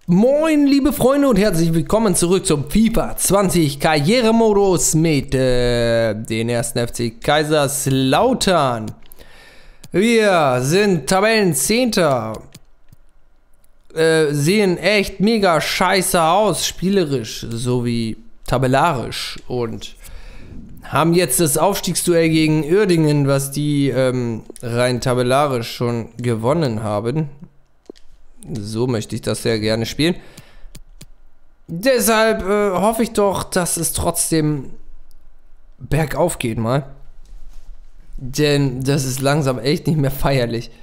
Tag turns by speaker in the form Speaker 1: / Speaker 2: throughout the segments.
Speaker 1: Moin liebe Freunde und herzlich willkommen zurück zum FIFA 20 Karrieremodus mit den ersten FC Kaiserslautern. Wir sind Tabellenzehnter, sehen echt mega scheiße aus, spielerisch sowie tabellarisch und haben jetzt das Aufstiegsduell gegen Uerdingen, was die rein tabellarisch schon gewonnen haben. So möchte ich das sehr gerne spielen. Deshalb hoffe ich doch, dass es trotzdem bergauf geht mal. Denn das ist langsam echt nicht mehr feierlich.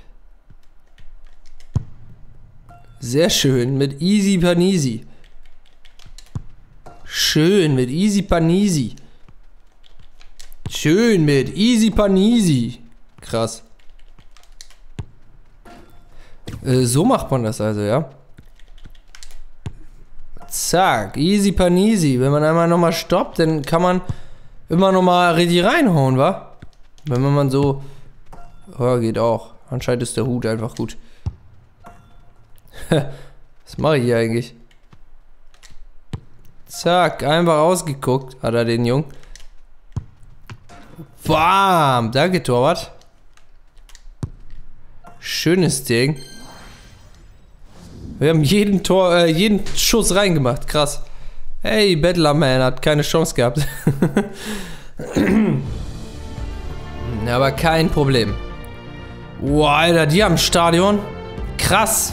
Speaker 1: Sehr schön mit Easy Panisi. Schön mit Easy Panisi. Schön mit Easy Panisi. Krass. So macht man das also, ja. Zack, easy panisi. Wenn man einmal nochmal stoppt, dann kann man immer nochmal richtig reinhauen, wa? Wenn man so... Oh, geht auch. Anscheinend ist der Hut einfach gut. Was mache ich hier eigentlich? Zack, einfach ausgeguckt. Hat er den Jungen. Bam! Danke, Torwart. Schönes Ding. Wir haben jeden Schuss reingemacht. Krass. Hey, Bettlerman hat keine Chance gehabt. Aber kein Problem. Wow, Alter, die haben ein Stadion. Krass.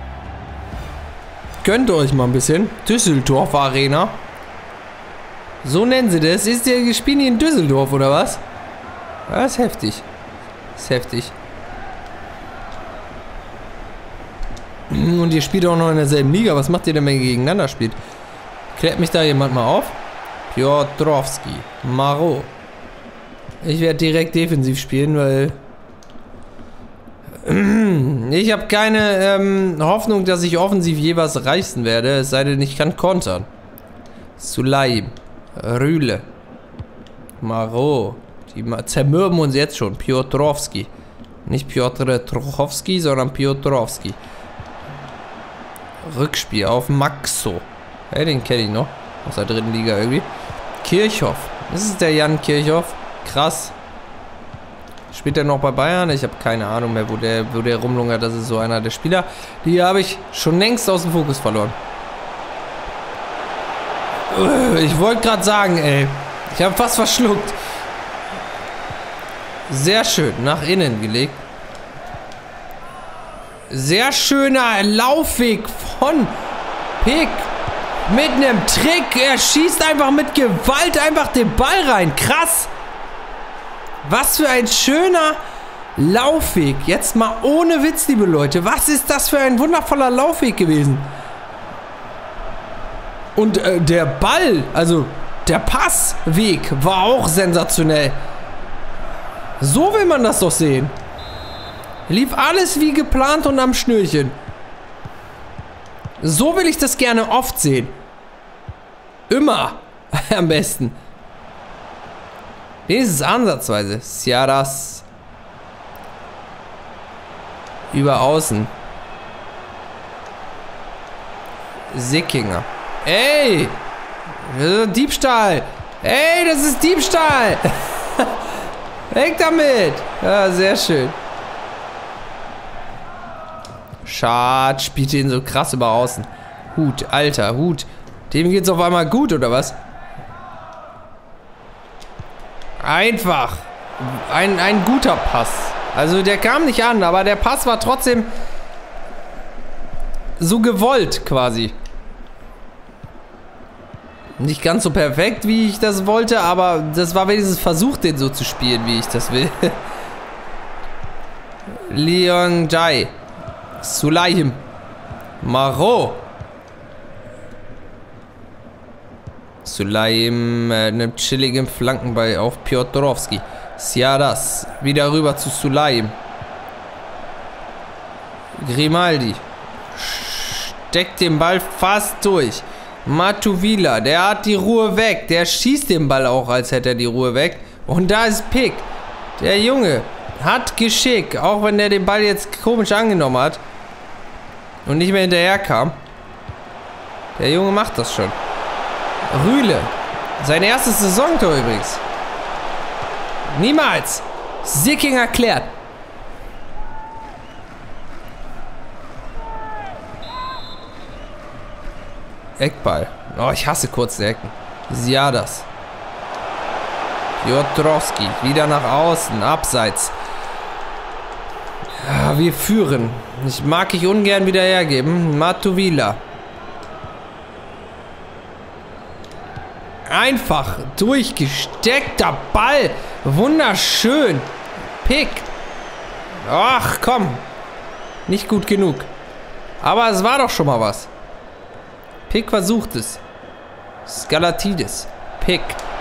Speaker 1: Gönnt euch mal ein bisschen. Düsseldorf Arena. So nennen sie das. Ist der spielen die in Düsseldorf oder was? Das ist heftig. Das ist heftig. Und ihr spielt auch noch in derselben Liga. Was macht ihr denn, wenn ihr gegeneinander spielt? Klärt mich da jemand mal auf? Piotrowski. Maro. Ich werde direkt defensiv spielen, weil... ich habe keine Hoffnung, dass ich offensiv je was reißen werde. Es sei denn, ich kann kontern. Sulaim. Rühle. Maro. Die zermürben uns jetzt schon. Piotrowski. Nicht Piotr Trochowski, sondern Piotrowski. Rückspiel auf Maxo. Hey, den kenne ich noch. Aus der dritten Liga irgendwie. Kirchhoff. Das ist der Jan Kirchhoff. Krass. Spielt er noch bei Bayern? Ich habe keine Ahnung mehr, wo der rumlungert. Das ist so einer der Spieler. Die habe ich schon längst aus dem Fokus verloren. Ich wollte gerade sagen, ey. Ich habe fast verschluckt. Sehr schön. Nach innen gelegt. Sehr schöner Laufweg von Pick mit einem Trick. Er schießt einfach mit Gewalt einfach den Ball rein. Krass. Was für ein schöner Laufweg. Jetzt mal ohne Witz, liebe Leute. Was ist das für ein wundervoller Laufweg gewesen? Und der Ball, also der Passweg war auch sensationell. So will man das doch sehen. Lief alles wie geplant und am Schnürchen. So will ich das gerne oft sehen. Immer. Am besten. Wenigstens ansatzweise. Ciaras. Über außen. Sickinger. Ey! Diebstahl! Ey, das ist Diebstahl! Weg damit! Ja, sehr schön. Schad, spielt ihn so krass über außen. Hut, alter Hut. Dem geht's auf einmal gut, oder was? Einfach. Ein guter Pass. Also der kam nicht an, aber der Pass war trotzdem so gewollt, quasi. Nicht ganz so perfekt, wie ich das wollte, aber das war wenigstens versucht, den so zu spielen, wie ich das will. Leon Jai. Sulaim. Maro. Sulaim nimmt chilligen Flankenball auf Piotrowski. Ciaras. Wieder rüber zu Sulaim. Grimaldi. Steckt den Ball fast durch. Matuvila. Der hat die Ruhe weg. Der schießt den Ball auch, als hätte er die Ruhe weg. Und da ist Pick. Der Junge hat Geschick. Auch wenn der den Ball jetzt komisch angenommen hat. Und nicht mehr hinterher kam. Der Junge macht das schon. Rühle. Sein erstes Saisontor übrigens. Niemals. Sicking erklärt. Eckball. Oh, ich hasse kurze Ecken. Siadas. Piotrowski. Wieder nach außen. Abseits. Ja, wir führen. Mag ich ungern wieder hergeben. Matuvila. Einfach durchgesteckter Ball. Wunderschön. Pick. Ach, komm. Nicht gut genug. Aber es war doch schon mal was. Pick versucht es. Skalatidis. Pick.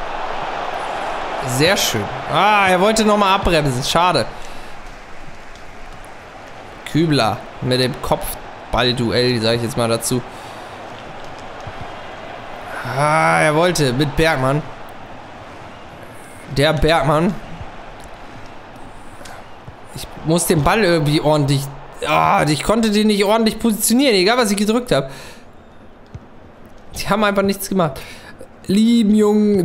Speaker 1: Sehr schön. Ah, er wollte nochmal abbremsen. Schade. Kübler mit dem Kopfballduell, sage ich jetzt mal dazu. Ah, er wollte mit Bergmann. Der Bergmann. Ich muss den Ball irgendwie ordentlich... Ah, ich konnte den nicht ordentlich positionieren, egal was ich gedrückt habe. Die haben einfach nichts gemacht. Lieben Jungen.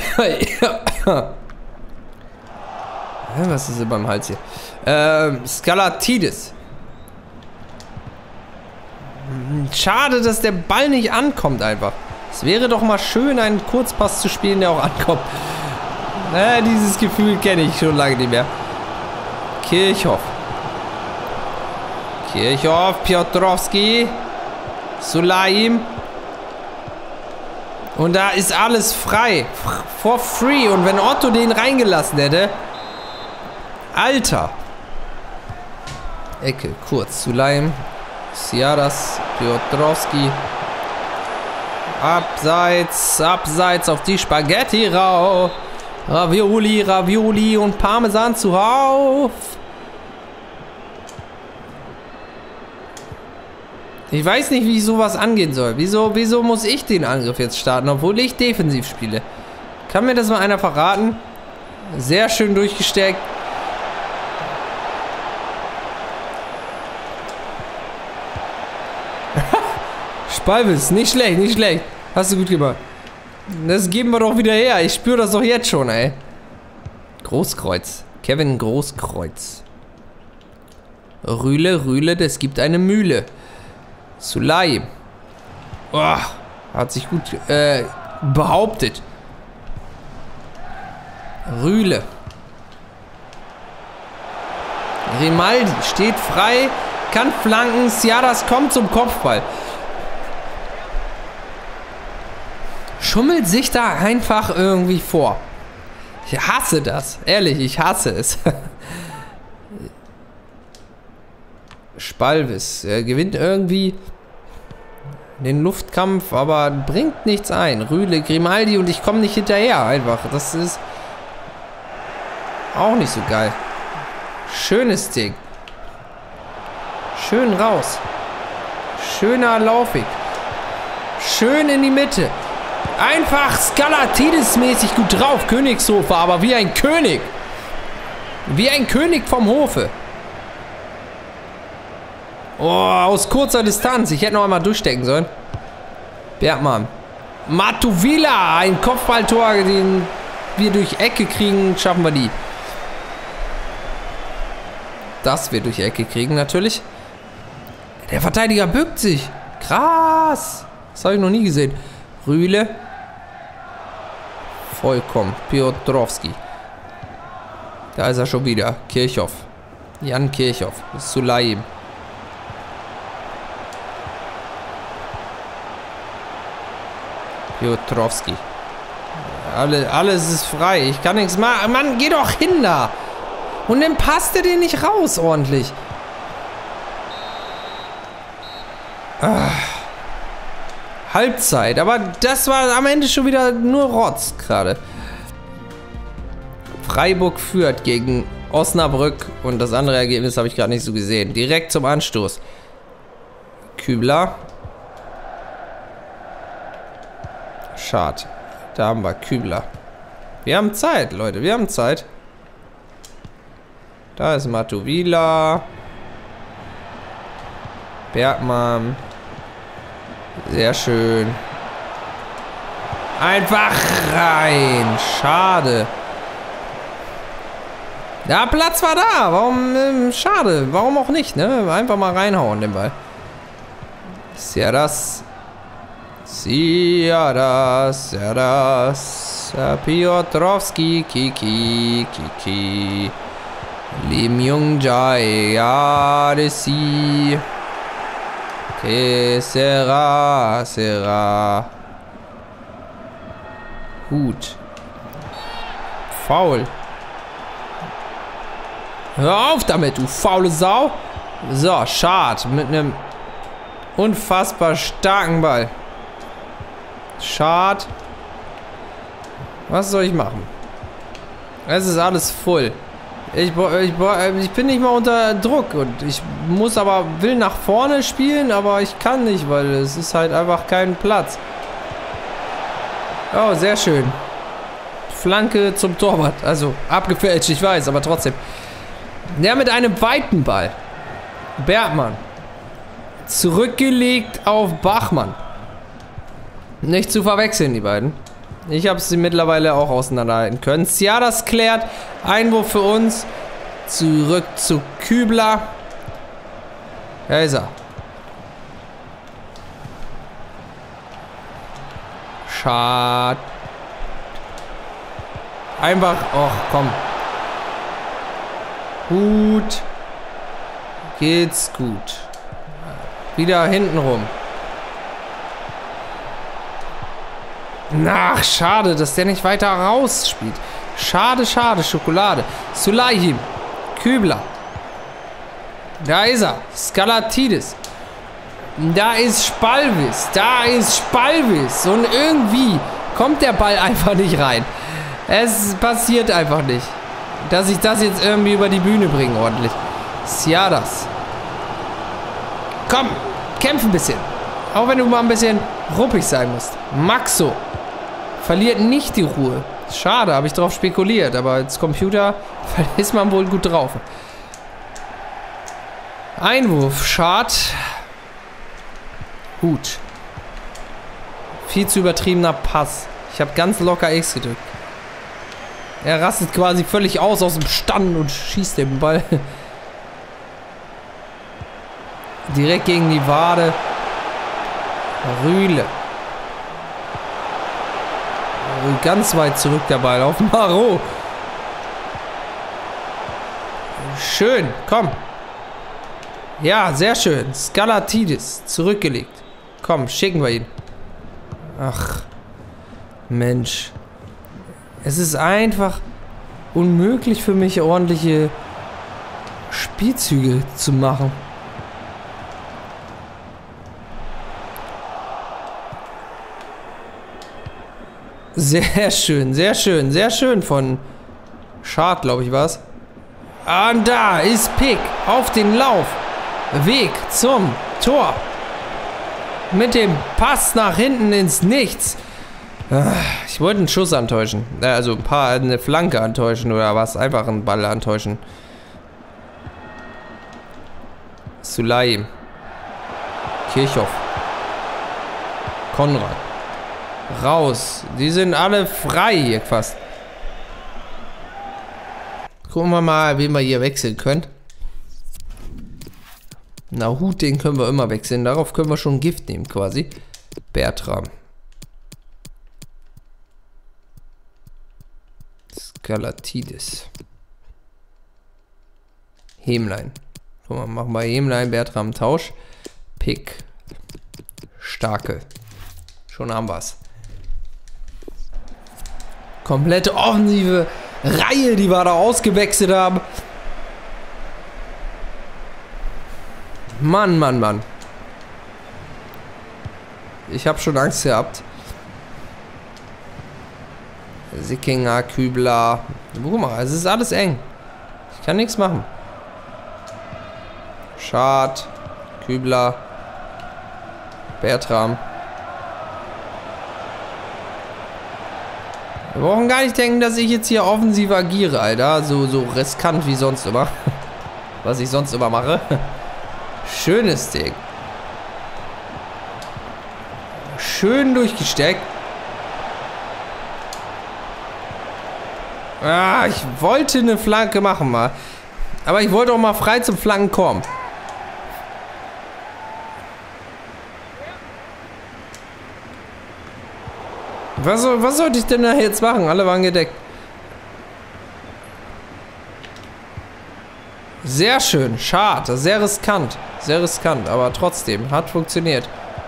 Speaker 1: Was ist denn beim Hals hier? Skalatidis. Schade, dass der Ball nicht ankommt einfach. Es wäre doch mal schön, einen Kurzpass zu spielen, der auch ankommt. Dieses Gefühl kenne ich schon lange nicht mehr. Kirchhoff. Kirchhoff, Piotrowski. Sulaim. Und da ist alles frei. For free. Und wenn Otto den reingelassen hätte. Alter. Ecke, kurz. Sulaim. Siadas. Piotrowski. Abseits auf die Spaghetti rauf. Ravioli und Parmesan zuhauf. Ich weiß nicht, wie ich sowas angehen soll. Wieso muss ich den Angriff jetzt starten, obwohl ich defensiv spiele? Kann mir das mal einer verraten? Sehr schön durchgesteckt. Spalvis, nicht schlecht, nicht schlecht. Hast du gut gemacht. Das geben wir doch wieder her. Ich spüre das doch jetzt schon, ey. Großkreuz. Kevin Großkreuz. Rühle, das gibt eine Mühle. Sulaim. Oh, hat sich gut behauptet. Rühle. Grimaldi steht frei, kann flanken. Siadas kommt zum Kopfball. Schummelt sich da einfach irgendwie vor. Ich hasse das. Ehrlich, ich hasse es. Spalvis. Er gewinnt irgendwie den Luftkampf, aber bringt nichts ein. Rühle, Grimaldi und ich komme nicht hinterher einfach. Das ist auch nicht so geil. Schönes Ding. Schön raus. Schöner Laufweg. Schön in die Mitte. Einfach Skalatidis-mäßig gut drauf. Königshofe, aber wie ein König. Wie ein König vom Hofe. Oh, aus kurzer Distanz. Ich hätte noch einmal durchstecken sollen. Bergmann. Matuvila. Ein Kopfballtor, den wir durch Ecke kriegen. Schaffen wir die. Das wir durch Ecke kriegen, natürlich. Der Verteidiger bückt sich. Krass. Das habe ich noch nie gesehen. Rühle. Vollkommen. Piotrowski. Da ist er schon wieder. Kirchhoff. Jan Kirchhoff. Sulaim. Piotrowski. Alles ist frei. Ich kann nichts machen. Mann, geh doch hin da. Und dann passt er den nicht raus ordentlich. Halbzeit. Aber das war am Ende schon wieder nur Rotz gerade. Freiburg führt gegen Osnabrück. Und das andere Ergebnis habe ich gerade nicht so gesehen. Direkt zum Anstoß. Kübler. Schade. Da haben wir Kübler. Wir haben Zeit, Leute. Wir haben Zeit. Da ist Matuvila. Bergmann. Sehr schön. Einfach rein. Schade. Ja, Platz war da. Warum? Schade. Warum auch nicht, ne? Einfach mal reinhauen, den Ball. Siadas. Piotrowski. Kiki. Lim Jung-jae. Yadesi. Que sera. Gut. Foul. Hör auf damit, du faule Sau. So, Schad mit einem unfassbar starken Ball. Schad. Was soll ich machen? Es ist alles voll. Ich bin nicht mal unter Druck und ich will nach vorne spielen, aber ich kann nicht, weil es ist halt einfach kein Platz. Oh, sehr schön. Flanke zum Torwart. Also abgefälscht, ich weiß, aber trotzdem. Der mit einem weiten Ball. Bergmann. Zurückgelegt auf Bachmann. Nicht zu verwechseln, die beiden. Ich habe sie mittlerweile auch auseinanderhalten können. Siadas klärt. Einwurf für uns. Zurück zu Kübler. Da ist er. Schade. Einfach. Och, komm. Gut. Geht's gut. Wieder hinten rum. Ach, schade, dass der nicht weiter rausspielt. Schade, Schokolade. Sulaihim. Kübler. Da ist er. Skalatidis. Da ist Spalvis. Und irgendwie kommt der Ball einfach nicht rein. Es passiert einfach nicht. Dass ich das jetzt irgendwie über die Bühne bringe, ordentlich. Siadas. Komm, kämpf ein bisschen. Auch wenn du mal ein bisschen ruppig sein musst. Maxo. Verliert nicht die Ruhe. Schade, habe ich drauf spekuliert. Aber als Computer ist man wohl gut drauf. Einwurf. Schade. Gut. Viel zu übertriebener Pass. Ich habe ganz locker X gedrückt. Er rastet quasi völlig aus dem Stand und schießt den Ball direkt gegen die Wade. Rühle. Ganz weit zurück der Ball auf Marot. Schön, komm. Ja, sehr schön. Skalatidis, zurückgelegt. Komm, schicken wir ihn. Ach, Mensch. Es ist einfach unmöglich für mich, ordentliche Spielzüge zu machen. Sehr schön von Schad, glaube ich, war's. Und da ist Pick auf den Lauf. Weg zum Tor. Mit dem Pass nach hinten ins Nichts. Ich wollte einen Schuss antäuschen. Also eine Flanke antäuschen oder was. Einfach einen Ball antäuschen. Sulaim. Kirchhoff. Konrad. Raus. Die sind alle frei hier fast. Gucken wir mal, wen wir hier wechseln können. Na, Hut, den können wir immer wechseln. Darauf können wir schon Gift nehmen quasi. Bertram. Skalatidis. Hemlein. Guck mal, machen wir Hemlein, Bertram Tausch. Pick. Starke. Schon haben wir's. Komplette offensive Reihe, die wir da ausgewechselt haben. Mann. Ich habe schon Angst gehabt. Sickinger, Kübler. Guck mal, es ist alles eng. Ich kann nichts machen. Schad, Kübler, Bertram. Wir brauchen gar nicht denken, dass ich jetzt hier offensiv agiere, Alter. So riskant wie sonst immer. Was ich sonst immer mache. Schönes Ding. Schön durchgesteckt. Ah, ich wollte eine Flanke machen mal. Aber ich wollte auch mal frei zum Flanken kommen. Was sollte ich denn da jetzt machen? Alle waren gedeckt. Sehr schön. Schade. Sehr riskant. Sehr riskant. Aber trotzdem. Hat funktioniert.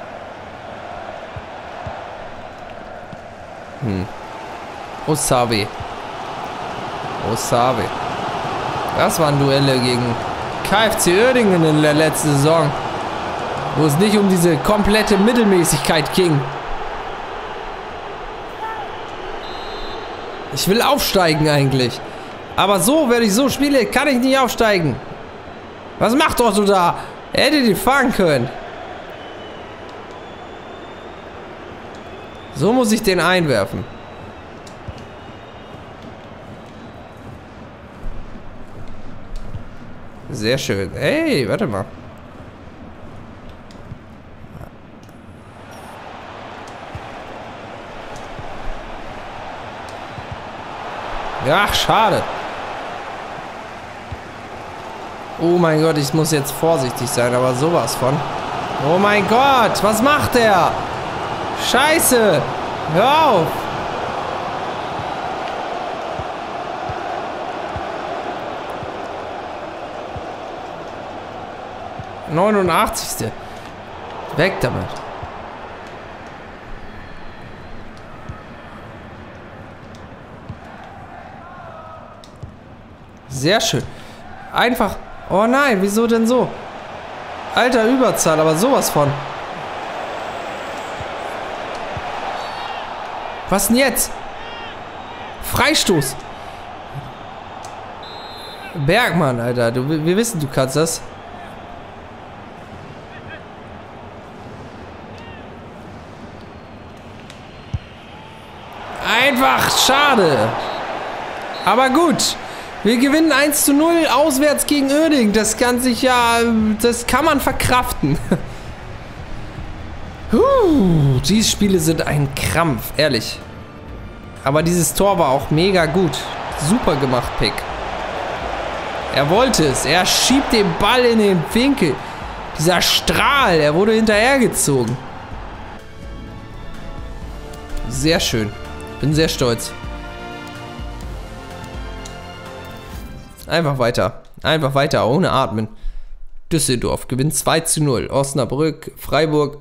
Speaker 1: Osabe. Osabe. Das waren Duelle gegen KFC Uerdingen in der letzten Saison. Wo es nicht um diese komplette Mittelmäßigkeit ging. Ich will aufsteigen eigentlich. Aber so, wenn ich so spiele, kann ich nicht aufsteigen. Was macht Otto da? Er hätte die fangen können. So muss ich den einwerfen. Sehr schön. Hey, warte mal. Ja, schade. Oh mein Gott, ich muss jetzt vorsichtig sein, aber sowas von. Oh mein Gott, was macht der? Scheiße. Hör auf. ...89. Weg damit. Sehr schön. Einfach... Oh nein, wieso denn so? Alter, Überzahl, aber sowas von. Was denn jetzt? Freistoß. Bergmann, Alter. Wir wissen, du kannst das. Einfach schade. Aber gut. Wir gewinnen 1:0 auswärts gegen Uerdingen. Das kann sich ja... Das kann man verkraften. Diese Spiele sind ein Krampf, ehrlich. Aber dieses Tor war auch mega gut. Super gemacht, Pick. Er wollte es. Er schiebt den Ball in den Winkel. Dieser Strahl, er wurde hinterhergezogen. Sehr schön. Bin sehr stolz. Einfach weiter. Einfach weiter, ohne Atmen. Düsseldorf gewinnt 2:0. Osnabrück, Freiburg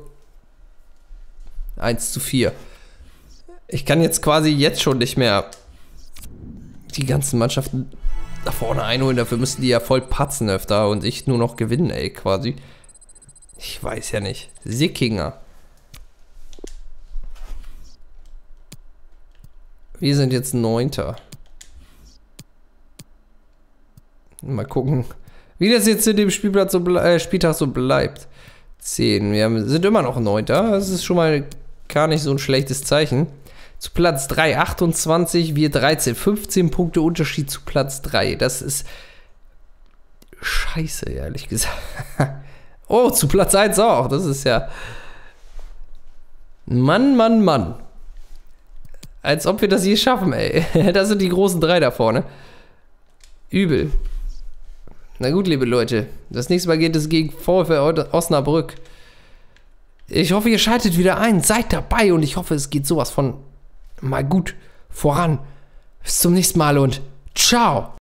Speaker 1: 1:4. Ich kann jetzt quasi jetzt schon nicht mehr die ganzen Mannschaften da vorne einholen. Dafür müssen die ja voll patzen öfter und ich nur noch gewinnen, ey, quasi. Ich weiß ja nicht. Sickinger. Wir sind jetzt 9. Mal gucken, wie das jetzt in dem Spieltag so bleibt. 10. Wir sind immer noch 9. Das ist schon mal gar nicht so ein schlechtes Zeichen. Zu Platz 3 28, wir 13. 15 Punkte Unterschied zu Platz 3. Das ist scheiße, ehrlich gesagt. Oh, zu Platz 1 auch. Das ist ja... Mann, Mann, Mann. Als ob wir das je schaffen, ey. Das sind die großen 3 da vorne. Übel. Na gut, liebe Leute. Das nächste Mal geht es gegen VfL Osnabrück. Ich hoffe, ihr schaltet wieder ein. Seid dabei und ich hoffe, es geht sowas von mal gut voran. Bis zum nächsten Mal und ciao.